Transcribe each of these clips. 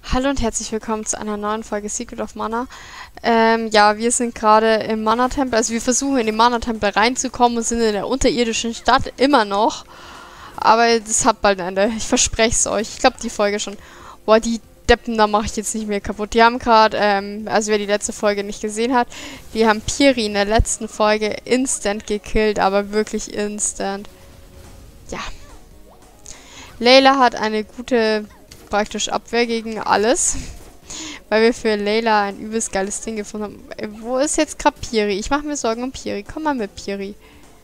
Hallo und herzlich willkommen zu einer neuen Folge Secret of Mana. Ja, wir sind gerade im Mana-Tempel, also wir versuchen in den Mana-Tempel reinzukommen und sind in der unterirdischen Stadt immer noch. Aber das hat bald ein Ende, ich verspreche es euch. Ich glaube die Folge schon. Boah, die Deppen, da mache ich jetzt nicht mehr kaputt. Die haben gerade, also wer die letzte Folge nicht gesehen hat, die haben Piri in der letzten Folge instant gekillt, aber wirklich instant. Ja. Layla hat eine gute praktisch Abwehr gegen alles. Weil wir für Layla ein übelst geiles Ding gefunden haben. Wo ist jetzt gerade Piri? Ich mache mir Sorgen um Piri. Komm mal mit, Piri.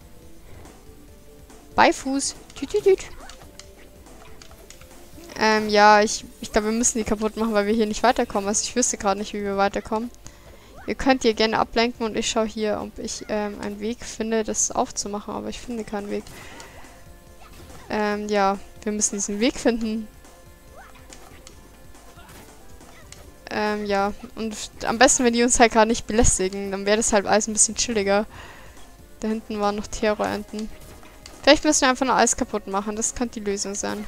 Beifuß. Tütütüt. Ja, ich glaube, wir müssen die kaputt machen, weil wir hier nicht weiterkommen. Also ich wüsste gerade nicht, wie wir weiterkommen. Ihr könnt hier gerne ablenken und ich schaue hier, ob ich einen Weg finde, das aufzumachen. Aber ich finde keinen Weg. Ja, wir müssen diesen Weg finden. Ja, und am besten, wenn die uns halt gerade nicht belästigen, dann wäre das halt alles ein bisschen chilliger. Da hinten waren noch Terrorenten. Vielleicht müssen wir einfach nur alles kaputt machen, das könnte die Lösung sein.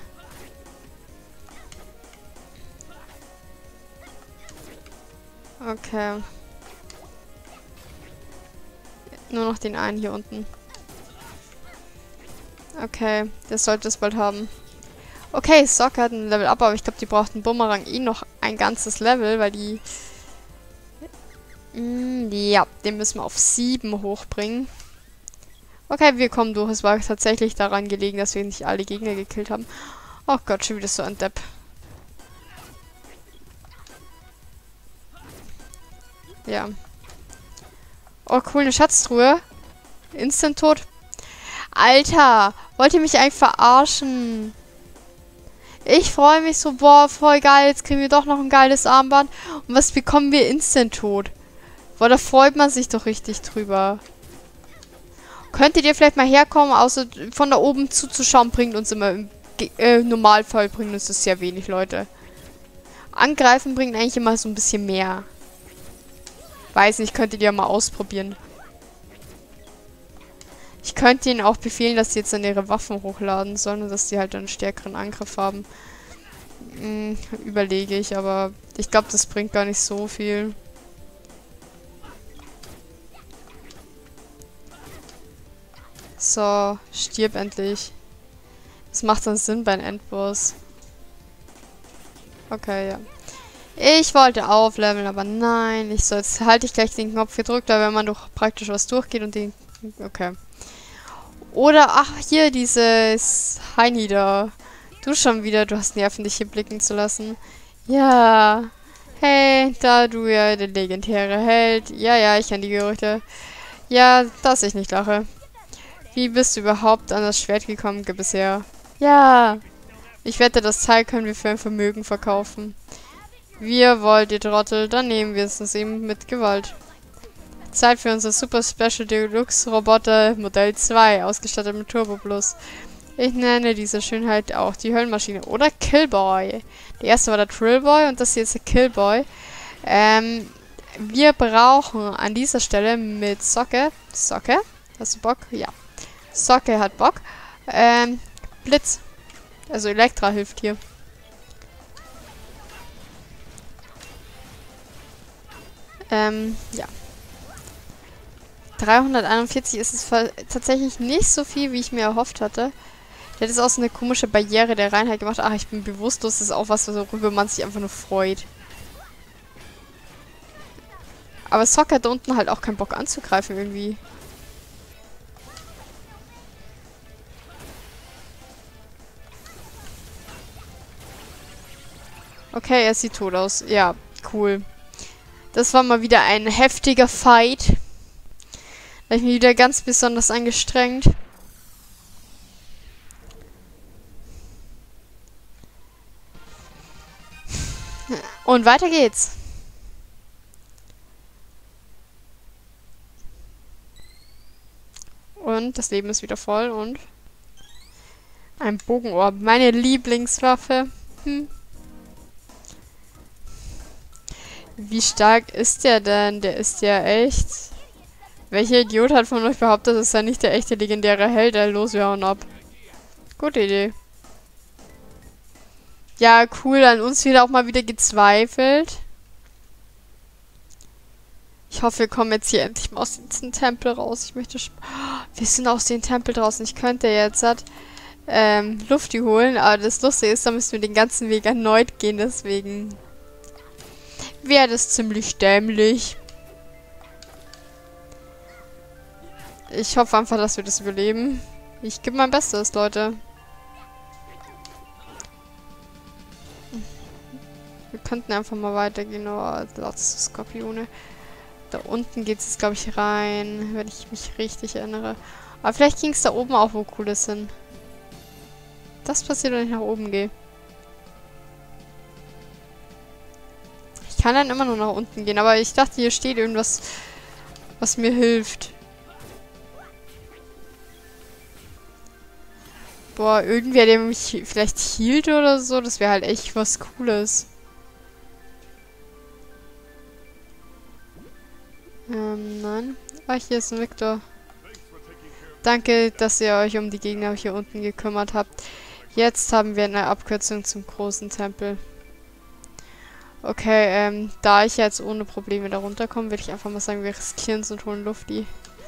Okay. Nur noch den einen hier unten. Okay, das sollte es bald haben. Okay, Sock hat ein Level Up, aber ich glaube, die braucht einen Bumerang noch ein ganzes Level, weil die... ja, den müssen wir auf 7 hochbringen. Okay, wir kommen durch. Es war tatsächlich daran gelegen, dass wir nicht alle Gegner gekillt haben. Oh Gott, schon wieder so ein Depp. Ja. Oh, cool, eine Schatztruhe. Instant tot. Alter, wollt ihr mich eigentlich verarschen? Ich freue mich so, boah, voll geil, jetzt kriegen wir doch noch ein geiles Armband. Und was bekommen wir? Instant tot. Boah, da freut man sich doch richtig drüber. Könntet ihr vielleicht mal herkommen, außer von da oben zuzuschauen, bringt uns immer im Normalfall bringt uns das sehr wenig, Leute. Angreifen bringt eigentlich immer so ein bisschen mehr. Weiß nicht, könntet ihr mal ausprobieren. Ich könnte ihnen auch befehlen, dass sie jetzt dann ihre Waffen hochladen sollen und dass sie halt einen stärkeren Angriff haben. Überlege ich, aber ich glaube, das bringt gar nicht so viel. So, stirb endlich. Das macht dann Sinn bei einem Endboss. Okay, ja. Ich wollte aufleveln, aber nein. Jetzt halte ich gleich den Knopf gedrückt, da wenn man doch praktisch was durchgeht und den... Okay. Oder, ach, hier, dieses Heini da. Du schon wieder, du hast Nerven, dich hier blicken zu lassen. Ja. Hey, da du ja der legendäre Held. Ja, ja, ich kenne die Gerüchte. Ja, dass ich nicht lache. Wie bist du überhaupt an das Schwert gekommen bisher? Ja. Ich wette, das Teil können wir für ein Vermögen verkaufen. Wir wollt, ihr Trottel, dann nehmen wir es uns eben mit Gewalt. Zeit für unser Super Special Deluxe Roboter Modell 2, ausgestattet mit Turbo Plus. Ich nenne diese Schönheit auch die Höllenmaschine oder Killboy. Der erste war der Trillboy und das hier ist der Killboy. Wir brauchen an dieser Stelle mit Socke. Socke? Hast du Bock? Ja. Socke hat Bock. Blitz. Also Elektra hilft hier. Ja. 341 ist es tatsächlich nicht so viel, wie ich mir erhofft hatte. Der hat jetzt auch so eine komische Barriere der Reinheit gemacht. Ach, ich bin bewusstlos. Das ist auch was, worüber man sich einfach nur freut. Aber Sock hat da unten halt auch keinen Bock anzugreifen irgendwie. Okay, er sieht tot aus. Ja, cool. Das war mal wieder ein heftiger Fight. Da habe ich mich wieder ganz besonders angestrengt. Und weiter geht's. Und das Leben ist wieder voll und ein Bogenorb. Meine Lieblingswaffe. Wie stark ist der denn? Der ist ja echt... Welcher Idiot hat von euch behauptet, dass er nicht der echte legendäre Held? Los, wir hauen ab. Gute Idee. Ja, cool, an uns wird auch mal wieder gezweifelt. Ich hoffe, wir kommen jetzt hier endlich mal aus diesem Tempel raus. Ich möchte... Wir sind aus dem Tempel draußen. Ich könnte jetzt Lufti holen, aber das Lustige ist, da müssen wir den ganzen Weg erneut gehen, deswegen wäre das ziemlich dämlich. Ich hoffe einfach, dass wir das überleben. Ich gebe mein Bestes, Leute. Wir könnten einfach mal weitergehen, aber lass Skorpione. Da unten geht es, glaube ich, rein, wenn ich mich richtig erinnere. Aber vielleicht ging es da oben auch, wo Cooles hin. Das passiert, wenn ich nach oben gehe. Ich kann dann immer nur nach unten gehen, aber ich dachte, hier steht irgendwas, was mir hilft. Boah, irgendwer, der mich vielleicht hielt oder so, das wäre halt echt was Cooles. Nein. Ah, hier ist ein Victor. Danke, dass ihr euch um die Gegner hier unten gekümmert habt. Jetzt haben wir eine Abkürzung zum großen Tempel. Okay, da ich jetzt ohne Probleme da runterkomme, würde ich einfach mal sagen, wir riskieren es und holen Lufti.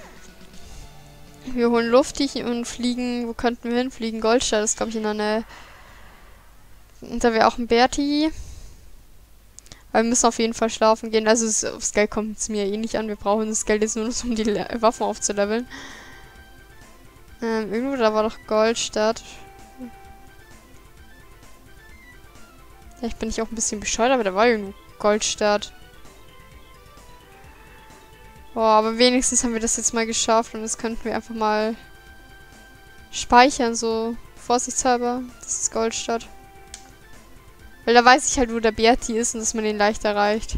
Wir holen Lufti und fliegen, wo könnten wir hinfliegen? Goldstadt ist, glaube ich, in einer... Und da wäre auch ein Berti. Aber wir müssen auf jeden Fall schlafen gehen. Also aufs Geld kommt es mir eh nicht an. Wir brauchen das Geld jetzt nur noch, um die Waffen aufzuleveln. Irgendwo da war doch Goldstadt. Ja, ich bin nicht auch ein bisschen bescheuert, aber da war irgendwo Goldstadt. Boah, aber wenigstens haben wir das jetzt mal geschafft und das könnten wir einfach mal speichern, so vorsichtshalber. Das ist Goldstadt. Weil da weiß ich halt, wo der Berti ist und dass man den leicht erreicht.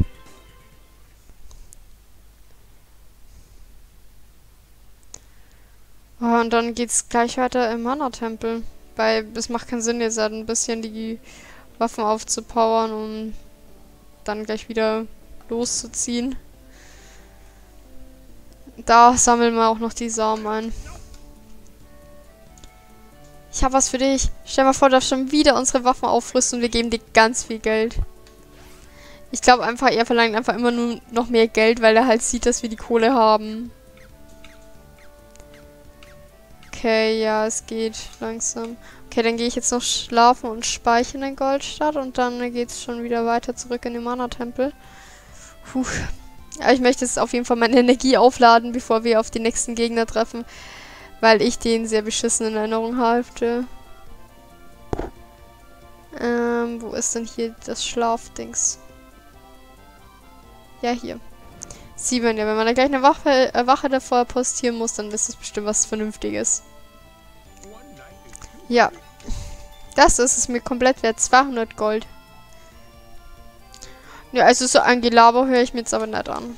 Oh, und dann geht's gleich weiter im Mana-Tempel. Weil es macht keinen Sinn, jetzt halt ein bisschen die Waffen aufzupowern, um dann gleich wieder loszuziehen. Da sammeln wir auch noch die Samen ein. Ich habe was für dich. Stell dir mal vor, du darfst schon wieder unsere Waffen aufrüsten und wir geben dir ganz viel Geld. Ich glaube einfach, er verlangt einfach immer nur noch mehr Geld, weil er halt sieht, dass wir die Kohle haben. Okay, ja, es geht langsam. Okay, dann gehe ich jetzt noch schlafen und speichern in Goldstadt und dann geht es schon wieder weiter zurück in den Mana-Tempel. Puh. Ja, ich möchte jetzt auf jeden Fall meine Energie aufladen, bevor wir auf den nächsten Gegner treffen. Weil ich den sehr beschissen in Erinnerung hatte. Wo ist denn hier das Schlafdings? Ja, hier. 7, ja, wenn man da gleich eine Wache davor postieren muss, dann ist das bestimmt was Vernünftiges. Ja. Das ist es mir komplett wert. 200 Gold. Ja, also so ein Gelaber höre ich mir jetzt aber nicht an.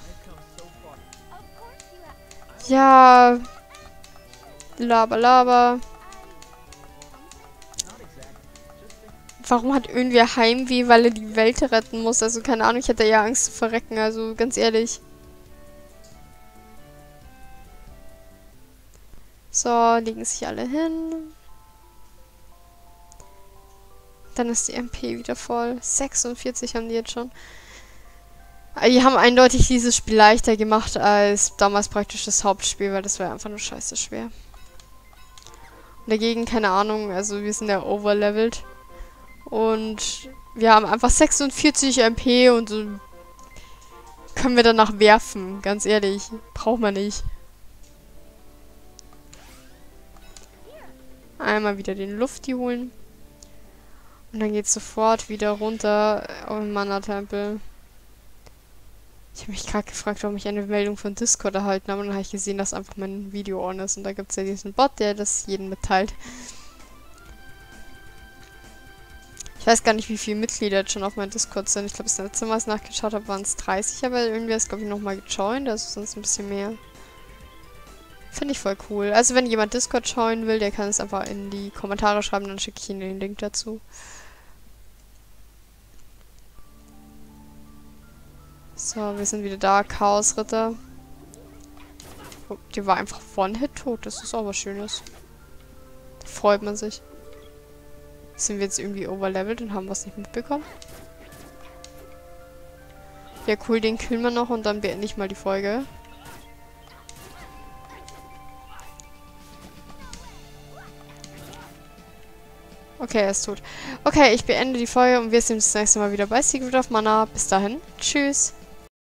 Ja. Laber, laber. Warum hat irgendwer Heimweh, weil er die Welt retten muss? Also keine Ahnung, ich hätte ja Angst zu verrecken, also ganz ehrlich. So, legen sich alle hin. Dann ist die MP wieder voll. 46 haben die jetzt schon. Die haben eindeutig dieses Spiel leichter gemacht als damals praktisch das Hauptspiel, weil das war einfach nur scheiße schwer. Und dagegen, keine Ahnung, also wir sind ja overlevelt. Und wir haben einfach 46 MP und so können wir danach werfen, ganz ehrlich. Braucht man nicht. Einmal wieder den Lufti holen. Und dann geht's sofort wieder runter auf den Mana-Tempel. Ich habe mich gerade gefragt, warum ich eine Meldung von Discord erhalten habe. Und dann habe ich gesehen, dass einfach mein Video on ist. Und da gibt es ja diesen Bot, der das jedem mitteilt. Ich weiß gar nicht, wie viele Mitglieder jetzt schon auf meinem Discord sind. Ich glaube, das letzte Mal, als ich nachgeschaut habe, waren es 30. Aber irgendwie ist, glaube ich, nochmal gejoint. Also sonst ein bisschen mehr. Finde ich voll cool. Also wenn jemand Discord joinen will, der kann es einfach in die Kommentare schreiben. Dann schicke ich Ihnen den Link dazu. So, wir sind wieder da. Chaosritter. Oh, die war einfach One-Hit tot. Das ist auch was Schönes. Da freut man sich. Sind wir jetzt irgendwie overlevelt und haben was nicht mitbekommen? Ja, cool, den killen wir noch und dann beende ich mal die Folge. Okay, er ist tot. Okay, ich beende die Folge und wir sehen uns das nächste Mal wieder bei Secret of Mana. Bis dahin, tschüss.